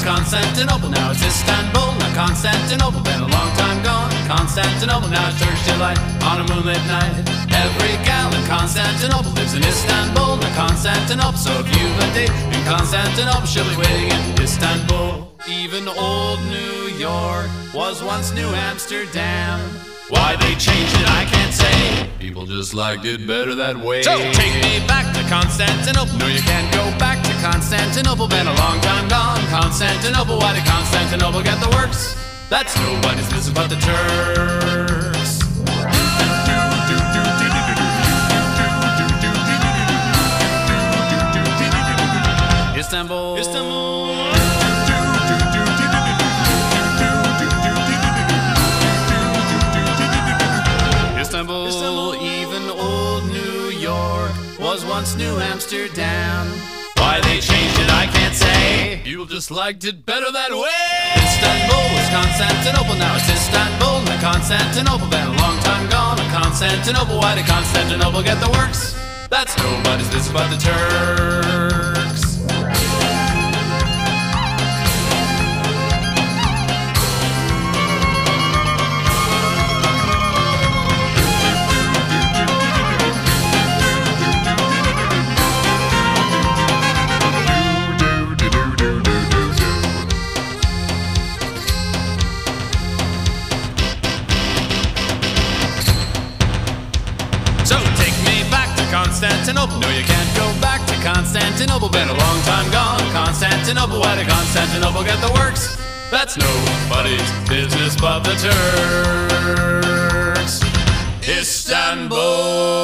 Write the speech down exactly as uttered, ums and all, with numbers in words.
was Constantinople, now it's Istanbul. Now Constantinople, been a long time gone. Constantinople, now it's Turkish delight on a moonlit night. Every gal in Constantinople lives in Istanbul. Now Constantinople, so if you've a date in Constantinople, she'll be waiting in Istanbul. Even old New York was once New Amsterdam. Why they changed it, I can't say. People just liked it better that way. So take me back to Constantinople. No, you can't go back to Constantinople. Been a long time gone. Constantinople, why did Constantinople get the works? That's nobody's business but the Turks. Istanbul, Istanbul. Istanbul, Istanbul, even old New York was once New Amsterdam. Why they changed it, I can't say. People just liked it better that way. Istanbul was Constantinople, now it's Istanbul. Now Constantinople, been a long time gone. Now Constantinople, why did Constantinople get the works? That's nobody's business but the Turks. Constantinople. No, you can't go back to Constantinople. Been a long time gone. Constantinople, why did Constantinople get the works? That's nobody's business but the Turks. Istanbul.